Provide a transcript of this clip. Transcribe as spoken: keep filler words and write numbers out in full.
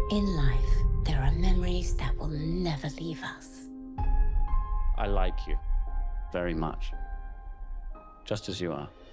In life, there are memories that will never leave us. I like you very much, just as you are.